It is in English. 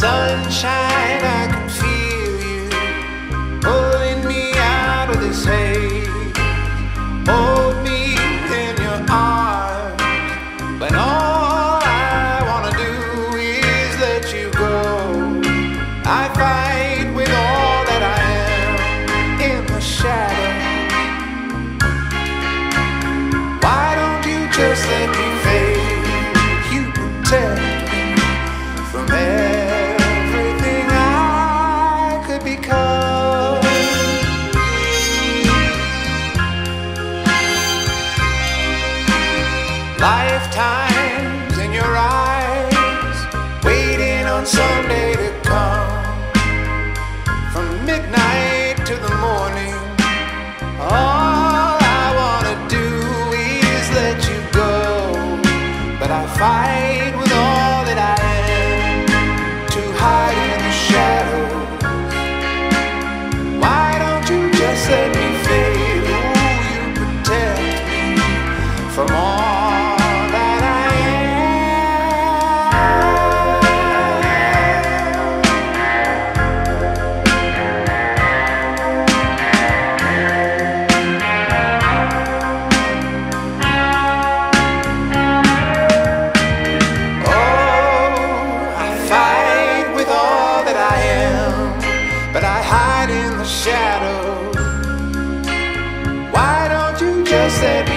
sunshine, I can feel you pulling me out of this haze. Hold me in your arms, but all I wanna do is let you go. I fight with all that I am in the shadow. Why don't you just let me fade? You protect me from everything I could become. Lifetimes in your eyes, waiting on someday to come. From midnight to the morning, all I wanna do is let you go. But I fight with all that I am to hide in the shadows. Why don't you just let me fade? Ooh, you protect me from all that I but I hide in the shadows. Why don't you just let